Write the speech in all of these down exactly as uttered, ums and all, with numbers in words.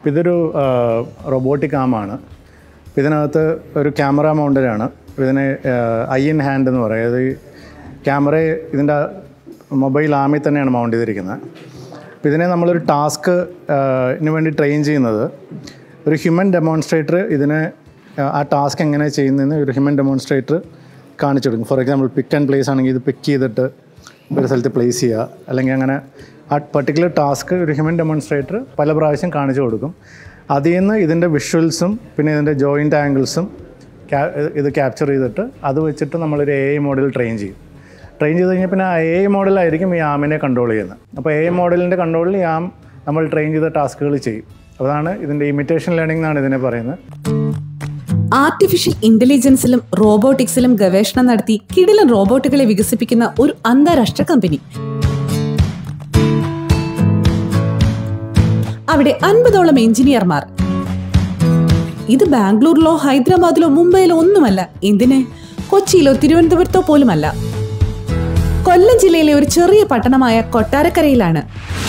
ഇതൊരു റോബോട്ടിക് ആമാണ്. ഇതിനകത്ത് ഒരു ക്യാമറ മൗണ്ടഡാണ്. ഇതിനെ ഐ ഇൻ ഹാൻഡ് എന്ന് പറയും. അത് ക്യാമറയെ ഇതിൻ്റെ മൊബൈൽ ആമിൽ തന്നെയാണ് മൗണ്ട് ചെയ്തിരിക്കുന്നത്. അപ്പോൾ ഇതിനെ നമ്മളൊരു ടാസ്ക് ഇതിന് വേണ്ടി ട്രെയിൻ ചെയ്യുന്നത് ഒരു ഹ്യൂമൻ ഡെമോൺസ്ട്രേറ്റർ ഇതിനെ ആ ടാസ്ക് എങ്ങനെ ചെയ്യുന്നതെന്ന് ഒരു ഹ്യൂമൻ ഡെമോൺസ്ട്രേറ്റർ കാണിച്ചു കൊടുക്കും. For example pick and place ആണെങ്കിൽ ഇത് പിക്ക് ചെയ്തിട്ട് ഒരു സ്ഥലത്ത് പ്ലേസ് ചെയ്യുക, അല്ലെങ്കിൽ അങ്ങനെ ആ പർട്ടിക്കുലർ ടാസ്ക് ഒരു ഹ്യൂമൻ ഡെമോൺസ്ട്രേറ്റർ പല പ്രാവശ്യം കാണിച്ചു കൊടുക്കും. അതിൽ നിന്ന് ഇതിൻ്റെ വിഷ്വൽസും പിന്നെ ഇതിൻ്റെ ജോയിൻ്റ് ആംഗിൾസും ഇത് ക്യാപ്ചർ ചെയ്തിട്ട് അത് വെച്ചിട്ട് നമ്മളൊരു എ ഐ മോഡൽ ട്രെയിൻ ചെയ്യും. ട്രെയിൻ ചെയ്ത് കഴിഞ്ഞാൽ പിന്നെ ആ എ ഐ മോഡലായിരിക്കും ഈ ആമിനെ കൺട്രോൾ ചെയ്യുന്നത്. അപ്പോൾ എ ഐ മോഡലിൻ്റെ കൺട്രോളിൽ ഈ ആം നമ്മൾ ട്രെയിൻ ചെയ്ത ടാസ്കുകൾ ചെയ്യും. അതാണ് ഇതിൻ്റെ ഇമിറ്റേഷൻ ലേണിംഗ് എന്നാണ് ഇതിനെ പറയുന്നത്. ആർട്ടിഫിഷ്യൽ ഇന്റലിജൻസിലും റോബോട്ടിക്സിലും ഗവേഷണം നടത്തി കിടിലൻ റോബോട്ടുകളെ വികസിപ്പിക്കുന്ന ഒരു അന്താരാഷ്ട്ര കമ്പനി. അവിടെ അൻപതോളം എഞ്ചിനീയർമാർ. ഇത് ബാംഗ്ലൂരിലോ ഹൈദരാബാദിലോ മുംബൈയിലോ ഒന്നുമല്ല, എന്തിന് കൊച്ചിയിലോ തിരുവനന്തപുരത്തോ പോലുമല്ല, കൊല്ലം ജില്ലയിലെ ഒരു ചെറിയ പട്ടണമായ കൊട്ടാരക്കരയിലാണ്.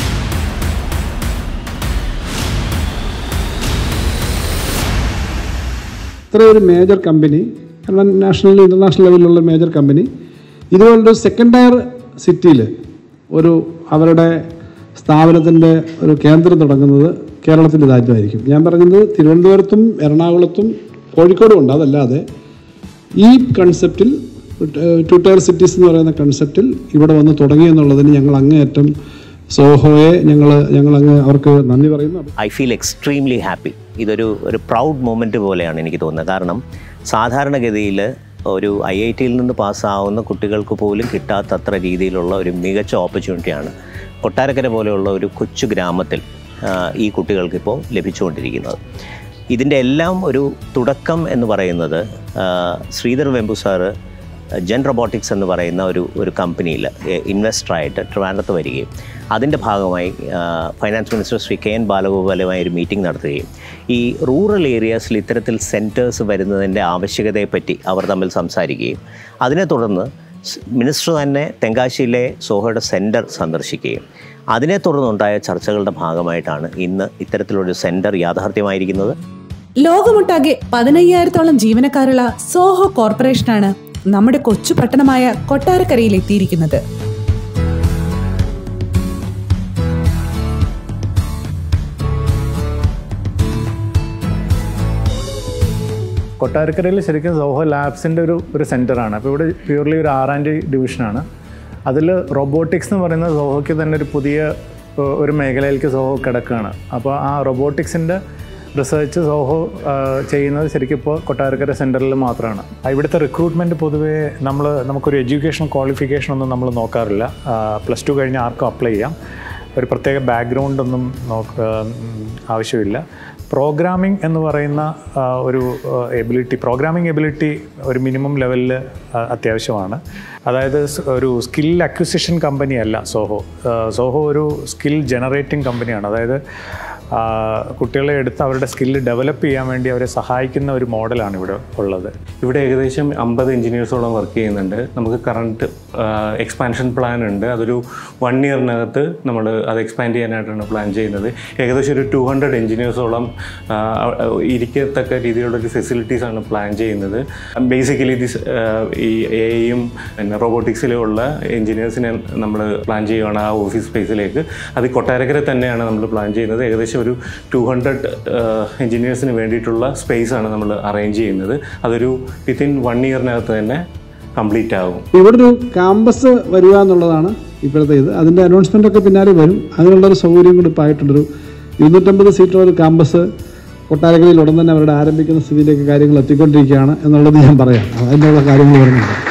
ഇത്രയൊരു മേജർ കമ്പനി, കാരണം നാഷണൽ ഇൻ്റർനാഷണൽ ലെവലിലുള്ള മേജർ കമ്പനി ഇതുപോലൊരു സെക്കൻഡ് ടയർ സിറ്റിയിൽ ഒരു അവരുടെ സ്ഥാപനത്തിൻ്റെ ഒരു കേന്ദ്രം തുടങ്ങുന്നത് കേരളത്തിൻ്റെ ഇതായിരിക്കും. ഞാൻ പറഞ്ഞത് തിരുവനന്തപുരത്തും എറണാകുളത്തും കോഴിക്കോടും ഉണ്ട്. അതല്ലാതെ ഈ കൺസെപ്റ്റിൽ ടു ടയർ സിറ്റീസ് എന്ന് പറയുന്ന കൺസെപ്റ്റിൽ ഇവിടെ വന്ന് തുടങ്ങി എന്നുള്ളതിന് ഞങ്ങൾ അങ്ങേയറ്റം സോഹോയെ ഞങ്ങൾ ഞങ്ങളങ്ങ് അവർക്ക് നന്ദി പറയുന്നു. I feel extremely happy. ഇതൊരു ഒരു പ്രൗഡ് മൊമെൻറ്റ് പോലെയാണ് എനിക്ക് തോന്നുന്നത്. കാരണം സാധാരണഗതിയിൽ ഒരു ഐ ഐ ടിയിൽ നിന്ന് പാസ്സാവുന്ന കുട്ടികൾക്ക് പോലും കിട്ടാത്തത്ര രീതിയിലുള്ള ഒരു മികച്ച ഓപ്പർച്യൂണിറ്റിയാണ് കൊട്ടാരക്കര പോലെയുള്ള ഒരു കൊച്ചു ഗ്രാമത്തിൽ ഈ കുട്ടികൾക്കിപ്പോൾ ലഭിച്ചുകൊണ്ടിരിക്കുന്നത്. ഇതിൻ്റെ എല്ലാം ഒരു തുടക്കം എന്ന് പറയുന്നത് Sridhar Vembu sir Gen Robotics എന്ന് പറയുന്ന ഒരു ഒരു കമ്പനിയിൽ ഇൻവെസ്റ്ററായിട്ട് ട്രിവാൻഡ്രത്ത് വരികയും അതിൻ്റെ ഭാഗമായി finance minister Shri K N ബാലഗോപാലുമായി ഒരു മീറ്റിംഗ് നടത്തുകയും ഈ റൂറൽ ഏരിയാസിൽ ഇത്തരത്തിൽ സെൻറ്റേഴ്സ് വരുന്നതിൻ്റെ ആവശ്യകതയെപ്പറ്റി അവർ തമ്മിൽ സംസാരിക്കുകയും അതിനെ തുടർന്ന് മിനിസ്റ്റർ തന്നെ തെങ്കാശിയിലെ സോഹോയുടെ സെൻറ്റർ സന്ദർശിക്കുകയും അതിനെ തുടർന്നുണ്ടായ ചർച്ചകളുടെ ഭാഗമായിട്ടാണ് ഇന്ന് ഇത്തരത്തിലൊരു സെൻറ്റർ യാഥാർത്ഥ്യമായിരിക്കുന്നത്. ലോകമൊട്ടാകെ പതിനയ്യായിരത്തോളം ജീവനക്കാരുള്ള സോഹോ കോർപ്പറേഷനാണ് നമ്മുടെ കൊച്ചു പട്ടണമായ കൊട്ടാരക്കരയിൽ എത്തിയിരിക്കുന്നത്. കൊട്ടാരക്കരയിൽ ശരിക്കും സോഹോ ലാബ്സിൻ്റെ ഒരു ഒരു സെൻറ്ററാണ്. അപ്പോൾ ഇവിടെ പ്യൂർലി ഒരു ആർ ആൻഡ് ഡി ഡിവിഷനാണ്. അതിൽ റോബോട്ടിക്സ് എന്ന് പറയുന്ന സോഹോയ്ക്ക് തന്നെ ഒരു പുതിയ ഒരു മേഖലയിലേക്ക് സോഹോ കിടക്കുകയാണ്. അപ്പോൾ ആ റോബോട്ടിക്സിൻ്റെ റിസർച്ച് സോഹോ ചെയ്യുന്നത് ശരിക്കും ഇപ്പോൾ കൊട്ടാരക്കര സെൻറ്ററിൽ മാത്രമാണ്. ഇവിടുത്തെ റിക്രൂട്ട്മെൻറ്റ് പൊതുവേ നമ്മൾ നമുക്കൊരു എഡ്യൂക്കേഷൻ ക്വാളിഫിക്കേഷൻ ഒന്നും നമ്മൾ നോക്കാറില്ല. പ്ലസ് ടു കഴിഞ്ഞ് ആർക്കും അപ്ലൈ ചെയ്യാം. ഒരു പ്രത്യേക ബാക്ക്ഗ്രൗണ്ടൊന്നും നോക്ക ആവശ്യമില്ല. പ്രോഗ്രാമിംഗ് എന്ന് പറയുന്ന ഒരു എബിലിറ്റി പ്രോഗ്രാമിംഗ് എബിലിറ്റി ഒരു മിനിമം ലെവലിൽ അത്യാവശ്യമാണ്. അതായത് ഒരു സ്കിൽ അക്വിസിഷൻ കമ്പനിയല്ല സോഹോ. സോഹോ ഒരു സ്കിൽ ജനറേറ്റിംഗ് കമ്പനിയാണ്. അതായത് കുട്ടികളെ എടുത്ത് അവരുടെ സ്കില്ല് ഡെവലപ്പ് ചെയ്യാൻ വേണ്ടി അവരെ സഹായിക്കുന്ന ഒരു മോഡലാണ് ഇവിടെ ഉള്ളത്. ഇവിടെ ഏകദേശം അമ്പത് എഞ്ചിനീയേഴ്സോളം വർക്ക് ചെയ്യുന്നുണ്ട്. നമുക്ക് കറണ്ട് എക്സ്പാൻഷൻ പ്ലാൻ ഉണ്ട്. അതൊരു വൺ ഇയറിനകത്ത് നമ്മൾ അത് എക്സ്പാൻഡ് ചെയ്യാനായിട്ടാണ് പ്ലാൻ ചെയ്യുന്നത്. ഏകദേശം ഒരു ടു ഹൺഡ്രഡ് എഞ്ചിനീയേഴ്സോളം ഇരിക്കത്തക്ക രീതിയിലുള്ളൊരു ഫെസിലിറ്റീസാണ് പ്ലാൻ ചെയ്യുന്നത്. ബേസിക്കലി ദിസ് ഈ എ ഐയും പിന്നെ റോബോട്ടിക്സിലുള്ള എഞ്ചിനീയേഴ്സിനെ നമ്മൾ പ്ലാൻ ചെയ്യുകയാണ് ആ ഓഫീസ് സ്പേസിലേക്ക്. അത് കൊട്ടാരക്കര തന്നെയാണ് നമ്മൾ പ്ലാൻ ചെയ്യുന്നത്. ഏകദേശം ഒരു ടു ഹൺഡ്രഡ് എഞ്ചിനീയേഴ്സിന് വേണ്ടിയിട്ടുള്ള സ്പേസാണ് നമ്മൾ അറേഞ്ച് ചെയ്യുന്നത്. അതൊരു വിത്തിൻ വൺ ഇയറിനകത്ത് തന്നെ കംപ്ലീറ്റ് ആകും. ഇവിടെ ഒരു ക്യാമ്പസ് വരിക എന്നുള്ളതാണ് ഇപ്പോഴത്തെ ഇത്. അതിൻ്റെ അനൗൺസ്മെൻ്റ് ഒക്കെ പിന്നാലെ വരും. അതിനുള്ളൊരു സൗകര്യം കൂടി ഇപ്പോൾ ആയിട്ടുള്ളൊരു ഇരുന്നൂറ്റമ്പത് സീറ്റുള്ള ഒരു ക്യാമ്പസ് കൊട്ടാരക്കരയിൽ ഉടൻ തന്നെ അവരുടെ ആരംഭിക്കുന്ന സ്ഥിതിയിലേക്ക് കാര്യങ്ങൾ എത്തിക്കൊണ്ടിരിക്കുകയാണ് എന്നുള്ളത് ഞാൻ പറയാം. അതിനുള്ള കാര്യങ്ങൾ വരുന്നുണ്ട്.